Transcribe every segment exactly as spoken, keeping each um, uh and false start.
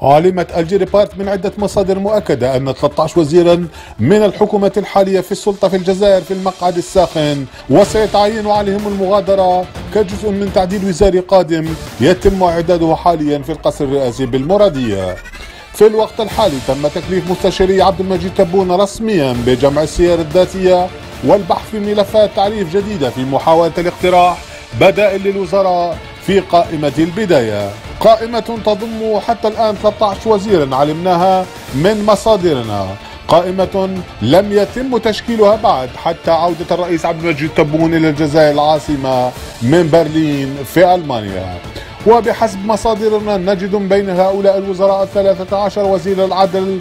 علمت الجريبارت من عدة مصادر مؤكدة أن ثلاثة عشر وزيرا من الحكومة الحالية في السلطة في الجزائر في المقعد الساخن، وسيتعين عليهم المغادرة كجزء من تعديل وزاري قادم يتم إعداده حاليا في القصر الرئاسي بالمرادية. في الوقت الحالي تم تكليف مستشاري عبد المجيد تبون رسميا بجمع السير الذاتية والبحث في ملفات تعريف جديدة في محاولة الاقتراح بدائل للوزراء في قائمة البداية، قائمة تضم حتى الآن ثلاثة عشر وزيرا علمناها من مصادرنا، قائمة لم يتم تشكيلها بعد حتى عودة الرئيس عبد المجيد تبون إلى الجزائر العاصمة من برلين في ألمانيا. وبحسب مصادرنا نجد بين هؤلاء الوزراء الثلاثة عشر وزير العدل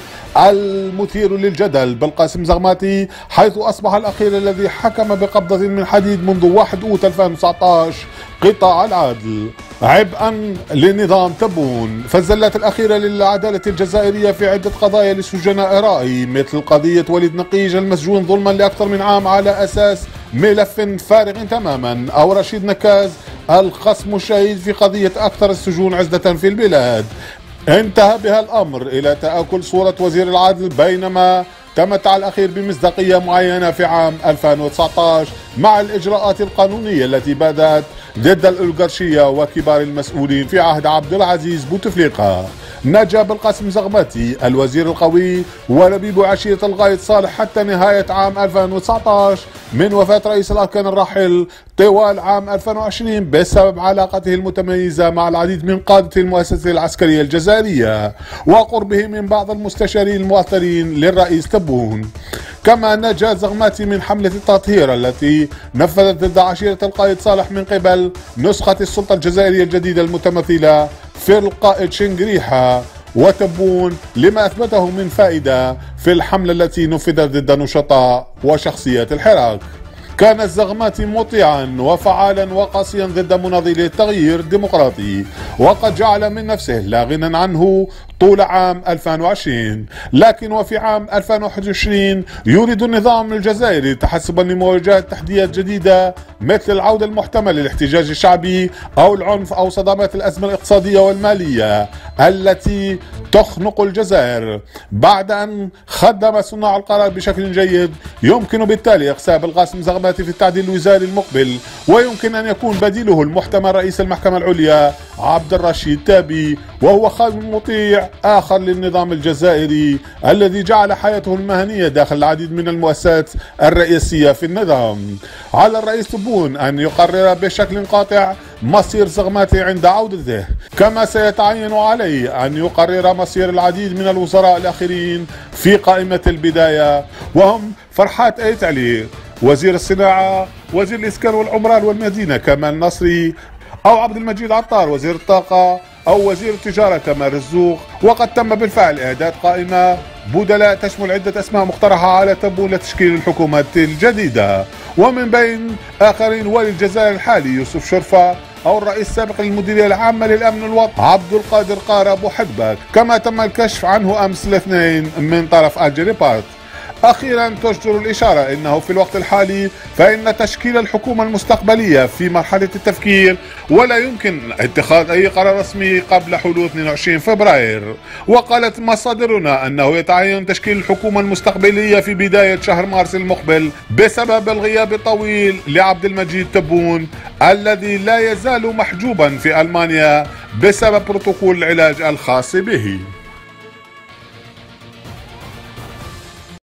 المثير للجدل بالقاسم زغماتي، حيث أصبح الأخير الذي حكم بقبضة من حديد منذ واحد أوت ألفين وتسعة عشر قطاع العدل عبئا لنظام تبون. فالزلات الأخيرة للعدالة الجزائرية في عدة قضايا لسجناء رأي مثل قضية وليد نقيج المسجون ظلما لأكثر من عام على أساس ملف فارغ تماما، أو رشيد نكاز الخصم الشهيد في قضية أكثر السجون عزلة في البلاد. انتهى بها الأمر إلى تآكل صورة وزير العدل، بينما تمتع الأخير بمصداقية معينة في عام ألفين وتسعة عشر مع الإجراءات القانونية التي بدأت ضد الأولغارشية وكبار المسؤولين في عهد عبد العزيز بوتفليقة. نجا بالقاسم زغماتي الوزير القوي ولبيب عشيرة الغايد صالح حتى نهاية عام ألفين وتسعة عشر من وفاة رئيس الأركان الراحل طوال عام ألفين وعشرين بسبب علاقته المتميزة مع العديد من قادة المؤسسة العسكرية الجزائرية وقربه من بعض المستشارين المؤثرين للرئيس تبون. كما نجا زغماتي من حملة التطهير التي نفذت ضد عشيرة القائد صالح من قبل نسخة السلطة الجزائرية الجديدة المتمثلة في القائد شنقريحة وتبون، لما أثبته من فائدة في الحملة التي نفذت ضد نشطاء وشخصيات الحراك. كان الزغماتي مطيعا وفعالا وقاسيا ضد مناضلي التغيير الديمقراطي، وقد جعل من نفسه لا غنى عنه طول عام ألفين وعشرين، لكن وفي عام ألفين وواحد وعشرين يريد النظام الجزائري تحسبا لمواجهة تحديات جديدة مثل العودة المحتملة للاحتجاج الشعبي أو العنف أو صدمات الأزمة الاقتصادية والمالية التي تخنق الجزائر. بعد أن خدم صناع القرار بشكل جيد، يمكن بالتالي إقساب القاسم زغماتي في التعديل الوزاري المقبل، ويمكن أن يكون بديله المحتمل رئيس المحكمة العليا عبد الرشيد تابي، وهو خادم مطيع آخر للنظام الجزائري الذي جعل حياته المهنية داخل العديد من المؤسسات الرئيسية في النظام. على الرئيس تبون أن يقرر بشكل قاطع مصير زغماتي عند عودته، كما سيتعين عليه أن يقرر مصير العديد من الوزراء الآخرين في قائمة البداية، وهم فرحات أيت علي وزير الصناعة، وزير الإسكان والعمران والمدينة كمال نصري، أو عبد المجيد عطار وزير الطاقة، أو وزير التجارة كمال رزوق. وقد تم بالفعل إعداد قائمة بدلاء تشمل عدة أسماء مقترحة على تبون لتشكيل الحكومات الجديدة، ومن بين آخرين والي الجزائر الحالي يوسف شرفة، أو الرئيس السابق للمديرية العامة للأمن الوطني عبد القادر قارة أبو حدبك، كما تم الكشف عنه أمس الاثنين من طرف الجريبارت. أخيرا تجدر الإشارة أنه في الوقت الحالي فإن تشكيل الحكومة المستقبلية في مرحلة التفكير، ولا يمكن اتخاذ أي قرار رسمي قبل حلول اثنين وعشرين فبراير. وقالت مصادرنا أنه يتعين تشكيل الحكومة المستقبلية في بداية شهر مارس المقبل بسبب الغياب الطويل لعبد المجيد تبون الذي لا يزال محجوبا في ألمانيا بسبب بروتوكول العلاج الخاص به.